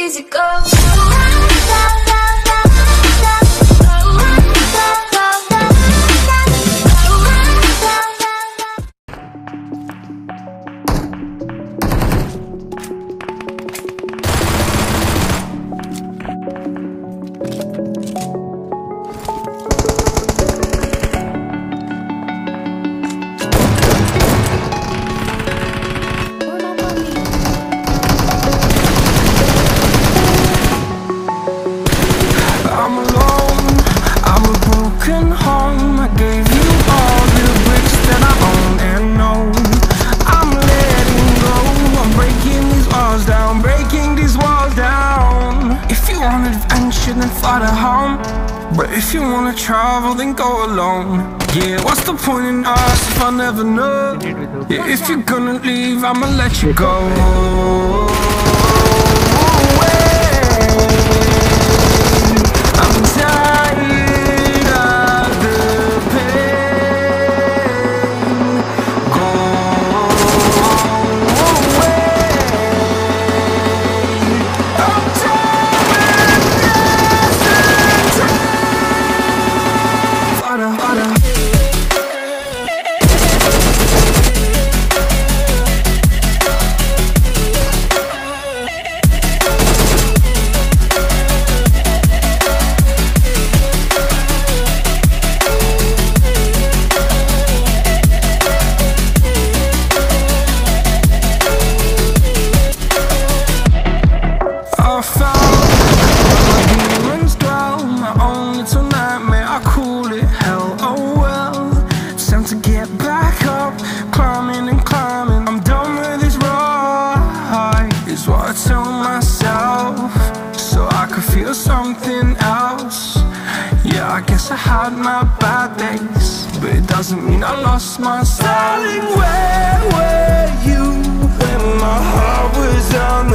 easy go. Then fly to home. But if you wanna travel, then go alone. Yeah, what's the point in us if I never know? Yeah, if you're gonna leave, I'ma let you go. I'm tired of the pain. Go away. I'm tired. Something else. Yeah, I guess I had my bad days, but it doesn't mean I lost my style. Darling, where were you when my heart was on